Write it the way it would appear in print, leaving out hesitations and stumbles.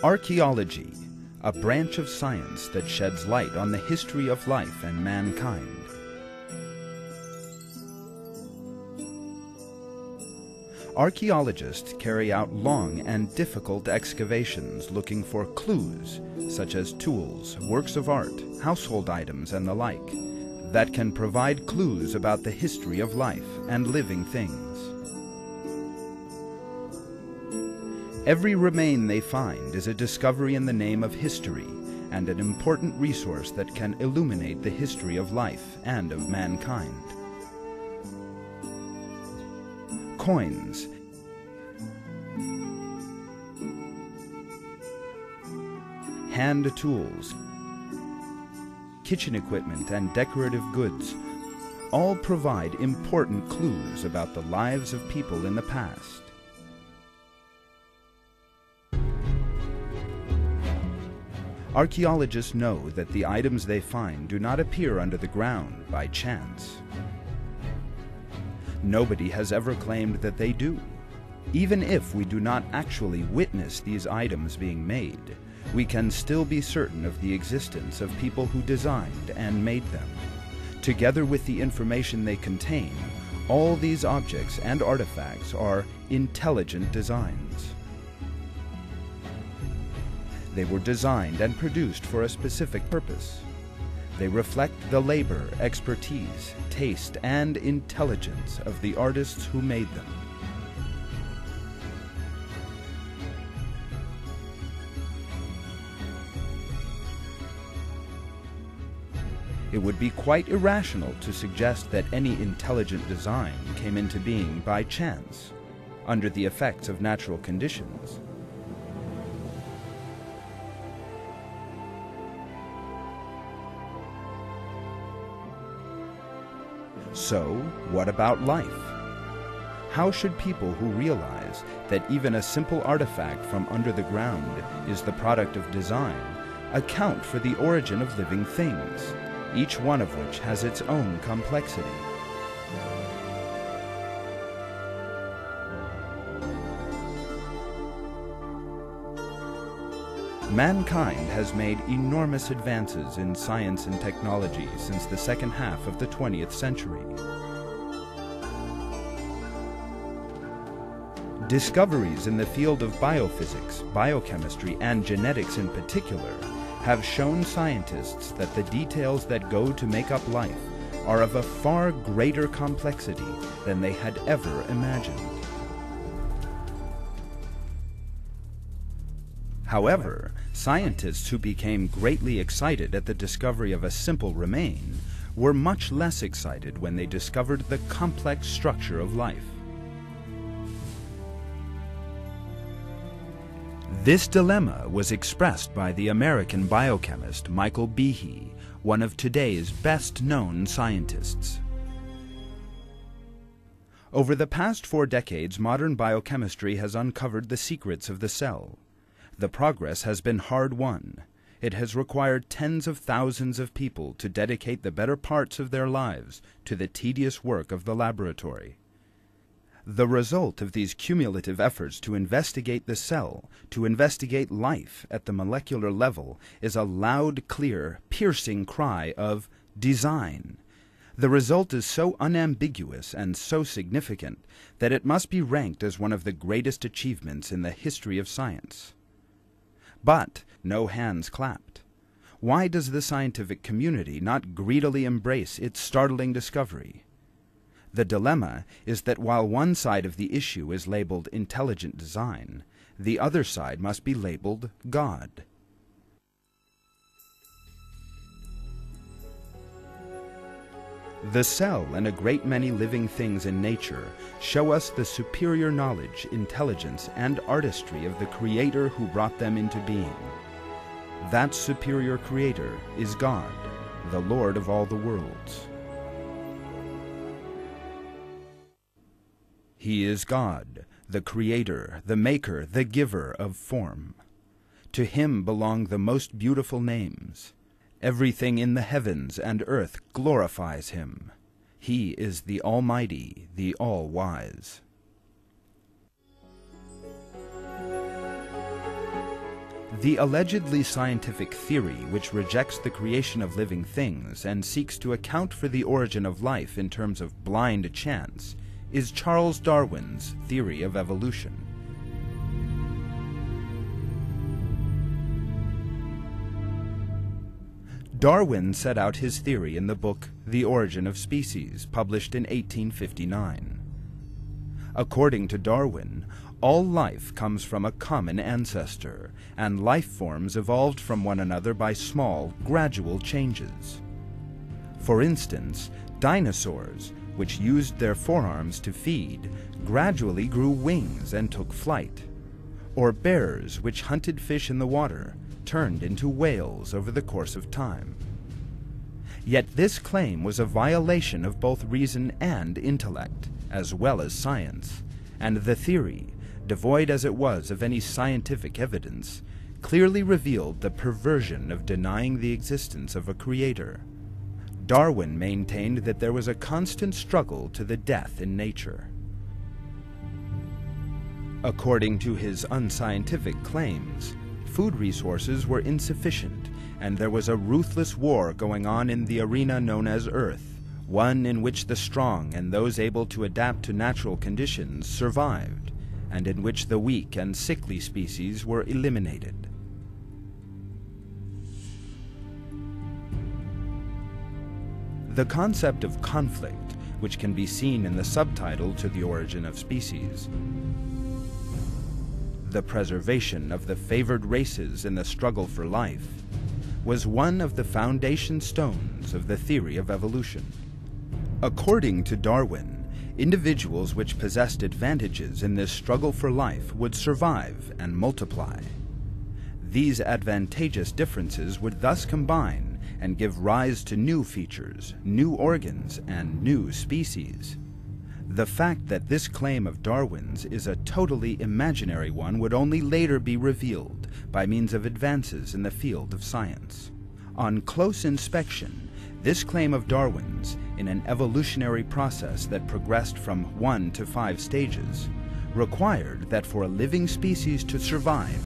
Archaeology, a branch of science that sheds light on the history of life and mankind. Archaeologists carry out long and difficult excavations looking for clues, such as tools, works of art, household items, and the like, that can provide clues about the history of life and living things. Every remain they find is a discovery in the name of history and an important resource that can illuminate the history of life and of mankind. Coins, hand tools, kitchen equipment, and decorative goods all provide important clues about the lives of people in the past. Archaeologists know that the items they find do not appear under the ground by chance. Nobody has ever claimed that they do. Even if we do not actually witness these items being made, we can still be certain of the existence of people who designed and made them. Together with the information they contain, all these objects and artifacts are intelligent designs. They were designed and produced for a specific purpose. They reflect the labor, expertise, taste, and intelligence of the artists who made them. It would be quite irrational to suggest that any intelligent design came into being by chance, under the effects of natural conditions. So, what about life? How should people who realize that even a simple artifact from under the ground is the product of design account for the origin of living things, each one of which has its own complexity? Mankind has made enormous advances in science and technology since the second half of the 20th century. Discoveries in the field of biophysics, biochemistry, and genetics in particular have shown scientists that the details that go to make up life are of a far greater complexity than they had ever imagined. However, scientists who became greatly excited at the discovery of a simple remain were much less excited when they discovered the complex structure of life. This dilemma was expressed by the American biochemist Michael Behe, one of today's best-known scientists. Over the past 4 decades, modern biochemistry has uncovered the secrets of the cell. The progress has been hard-won. It has required tens of thousands of people to dedicate the better parts of their lives to the tedious work of the laboratory. The result of these cumulative efforts to investigate the cell, to investigate life at the molecular level, is a loud, clear, piercing cry of design. The result is so unambiguous and so significant that it must be ranked as one of the greatest achievements in the history of science. But no hands clapped. Why does the scientific community not greedily embrace its startling discovery? The dilemma is that while one side of the issue is labeled intelligent design, the other side must be labeled God. The cell and a great many living things in nature show us the superior knowledge, intelligence, and artistry of the Creator who brought them into being. That superior Creator is God, the Lord of all the worlds. He is God, the Creator, the Maker, the Giver of form. To Him belong the most beautiful names. Everything in the heavens and earth glorifies Him. He is the Almighty, the All-Wise. The allegedly scientific theory which rejects the creation of living things and seeks to account for the origin of life in terms of blind chance is Charles Darwin's theory of evolution. Darwin set out his theory in the book The Origin of Species, published in 1859. According to Darwin, all life comes from a common ancestor, and life forms evolved from one another by small, gradual changes. For instance, dinosaurs, which used their forearms to feed, gradually grew wings and took flight. Or bears, which hunted fish in the water, turned into whales over the course of time. Yet this claim was a violation of both reason and intellect, as well as science, and the theory, devoid as it was of any scientific evidence, clearly revealed the perversion of denying the existence of a creator. Darwin maintained that there was a constant struggle to the death in nature. According to his unscientific claims, food resources were insufficient, and there was a ruthless war going on in the arena known as Earth, one in which the strong and those able to adapt to natural conditions survived, and in which the weak and sickly species were eliminated. The concept of conflict, which can be seen in the subtitle to The Origin of Species, the preservation of the favored races in the struggle for life, was one of the foundation stones of the theory of evolution. According to Darwin, individuals which possessed advantages in this struggle for life would survive and multiply. These advantageous differences would thus combine and give rise to new features, new organs, and new species. The fact that this claim of Darwin's is a totally imaginary one would only later be revealed by means of advances in the field of science. On close inspection, this claim of Darwin's, in an evolutionary process that progressed from 1 to 5 stages, required that for a living species to survive,